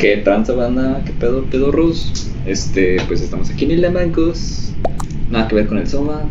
¿Qué tranza banda? ¿Qué pedo, pedorros? Pues estamos aquí en Isla Mancos. Nada que ver con el Soma.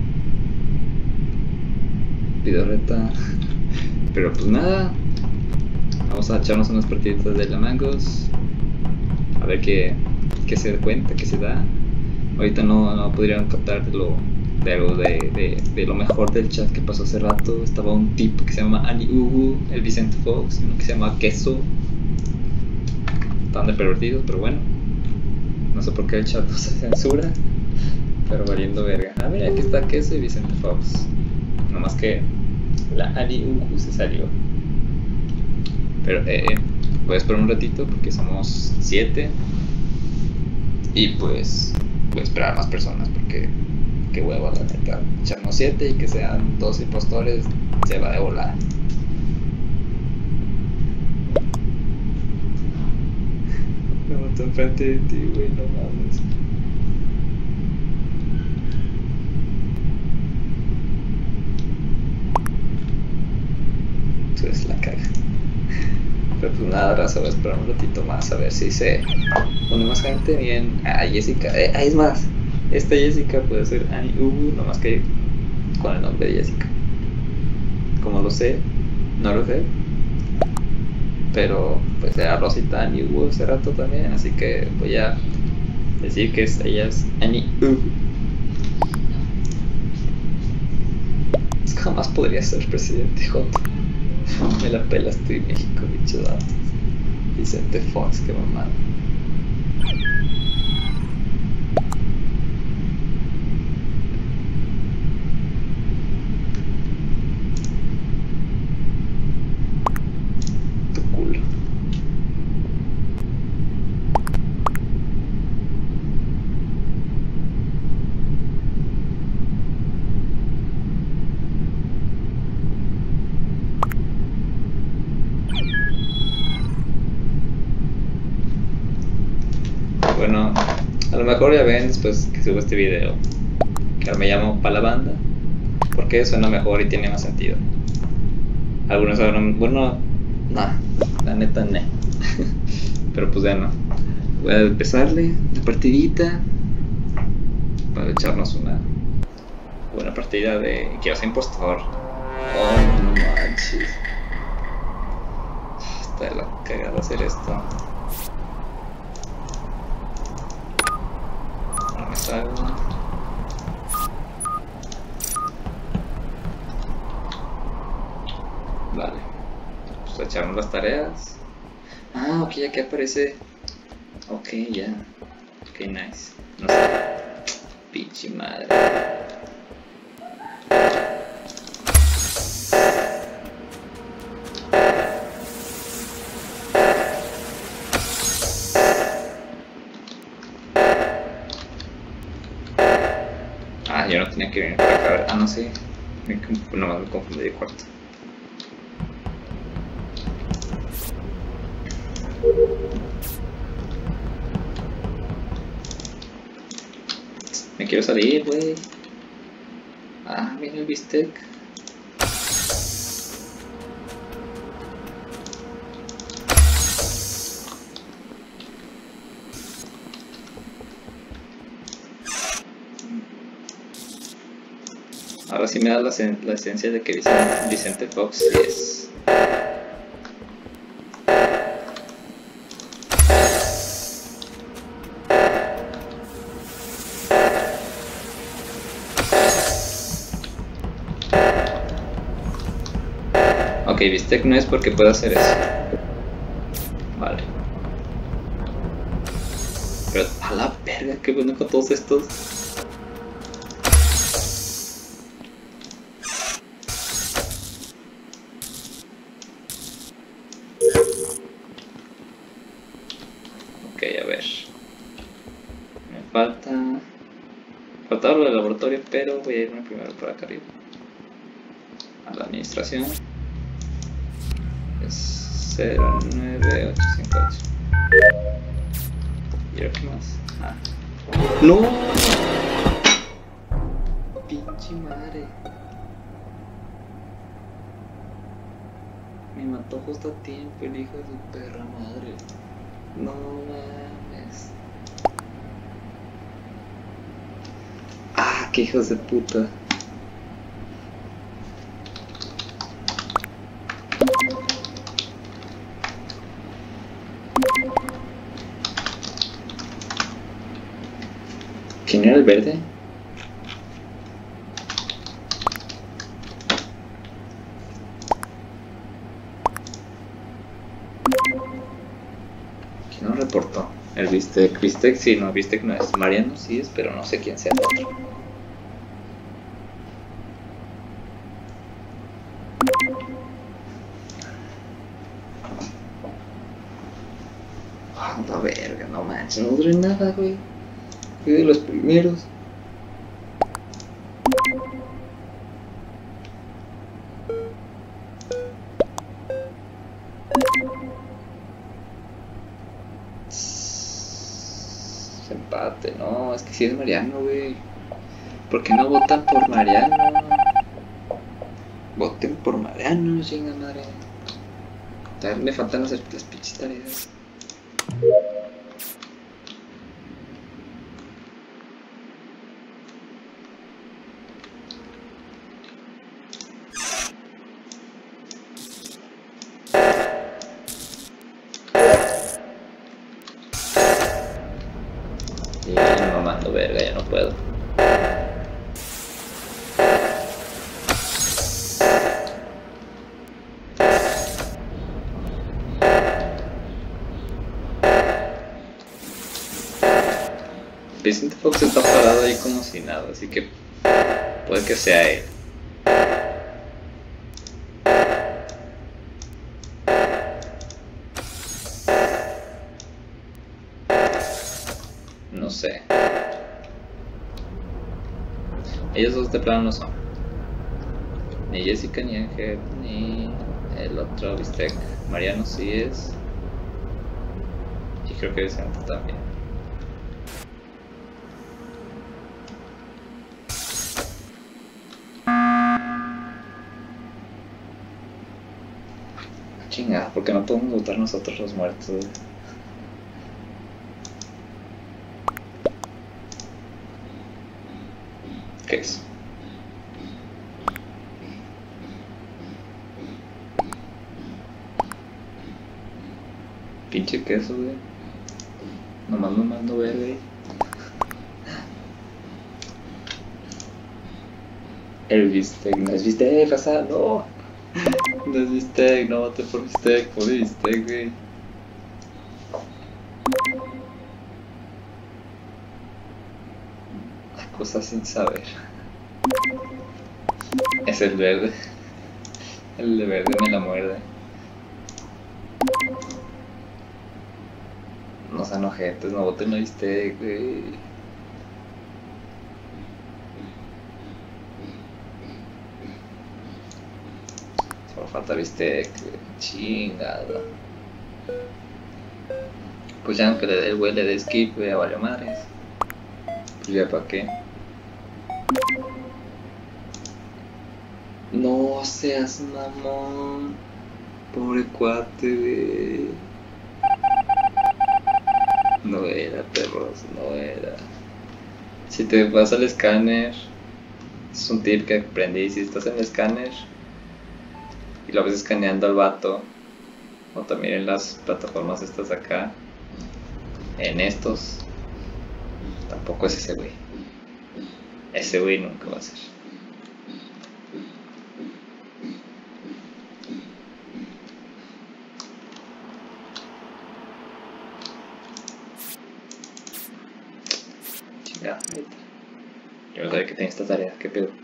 Pidorreta. Pero pues nada. Vamos a echarnos unas partiditas de Isla Mancos. A ver qué se da cuenta, qué se da. Ahorita no pudieron captar de lo mejor del chat que pasó hace rato. Estaba un tipo que se llama Ani Ugu, el Vicente Fox, y uno que se llama Queso. Estaban de pervertidos, pero bueno. No sé por qué el chat no se censura, pero valiendo verga. Ah, mira, aquí está Queso y Vicente Fox. Nomás que la Ani Ugu se salió. Pero voy a esperar un ratito porque somos 7. Y pues voy a esperar a más personas porque qué huevo, la neta. Echarnos 7 y que sean 2 impostores se va de volar. Me mató enfrente de ti, güey, no mames. Tú eres la caga. Pero pues nada, raza, voy a esperar un ratito más a ver si se pone más gente. Bien, Jessica, es más, esta Jessica puede ser Ani Ugu, nomás que con el nombre de Jessica. Como lo sé, no lo sé. Pero pues era Rosita Ani Ugu hace rato también, así que voy a decir que ella es Ani Ugu. Es que jamás podría ser presidente, Joto. Me la pela, estoy en México, bicho dato. Vicente Fox, qué mamada. Tu culo. Bueno, a lo mejor ya ven después que subo este video que ahora me llamo Pa' la Banda porque suena mejor y tiene más sentido. Algunos sabrán, bueno, no, la neta no. Pero pues ya no. Voy a empezarle la partidita para echarnos una buena partida de quiero ser impostor. Oh, no manches. Está de la cagada hacer esto. No me salgo. Vale. Pues echamos las tareas. Ah, ok, aquí aparece. Ok, ya. Ok, nice. No sé. Pinche madre. Ah, yo no tenía que venir para acá. A ver. Ah, no sé. Nomás me confundí de cuarto. Me quiero salir, güey. Ah, mira el bistec. Ahora sí me da la esencia de que Vicente Fox es. Ok, bistec no es porque puedo hacer eso. Vale. Pero a la verga, qué bueno con todos estos. Ok, a ver. Me falta lo del laboratorio, pero voy a irme primero por acá arriba. A la administración. Es 09858. ¿Y ahora qué más? Ah. ¡No! Pinche madre. Me mató justo a tiempo el hijo de su perra madre. No mames. Ah, qué hijos de puta. ¿Quién era el verde? ¿Quién nos reportó? El Bistec. Bistec sí, no, Bistec no es. Mariano sí es, pero no sé quién sea el otro. Ah, la verga, no manches, no duré nada, güey. Fui de los primeros. Empate, no, es que sí es Mariano, güey. ¿Por qué no votan por Mariano? Voten por Mariano, chinga madre. También me faltan hacer las pinches tareas. Y mamando verga, ya no puedo. Vicente Fox está parado ahí como si nada, así que puede que sea él. No sé. Ellos dos de plano no son. Ni Jessica, ni Ángel, ni el otro Bistec. Mariano sí es. Y creo que Vicente también. Chingada, porque no podemos votar nosotros los muertos. ¿Qué es? Pinche queso, güey. Nomás me mando ver, güey. El Bistec, no es Bistec, pasa, no. No es Bistec, no voté por Bistec, por Bistec, güey. Cosas sin saber. Es el verde. El de verde me la muerde. No sean ojetes, no voten no Bistec, güey. Solo falta Bistec, chingado. Pues ya aunque le dé el güey le dé skip, güey, a valió madres. Pues ya pa' qué. No seas mamón. Pobre cuate, güey. No era, perros, no era. Si te vas al escáner, es un tip que aprendí. Si estás en el escáner y lo ves escaneando al vato, o también en las plataformas estas de acá, en estos, tampoco es ese güey. Ese güey nunca va a ser. Chingada, yo no sabía que tenía esta tarea, qué pedo.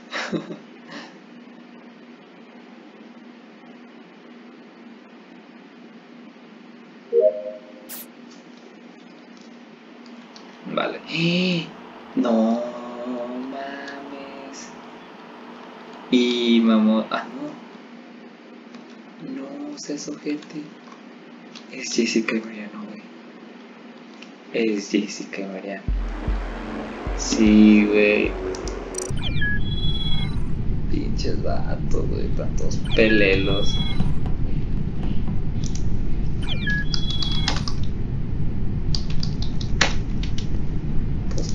Vale. No mames. Y mamón. Ah, no. No seas ojete. Es Jessica y Mariano, güey. Es Jessica y Mariano. Sí, güey. Pinches vatos, güey. Tantos pelelos.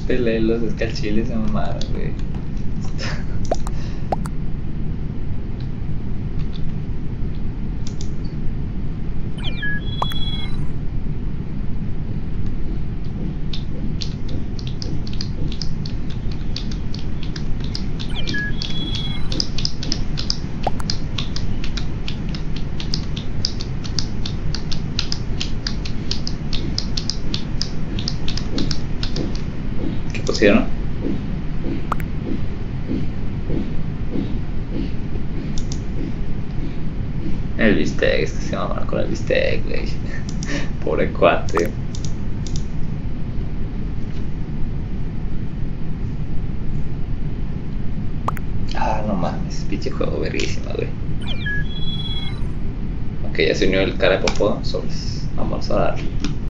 pelelos, es que al chile se mamaron, güey. ¿Qué pusieron? El bistec, es que se mamaron con el bistec, güey. Pobre cuate. Ah, no mames, pinche juego verguísima, güey. Ok, ya se unió el cara de popó, sobres. Vamos a darle.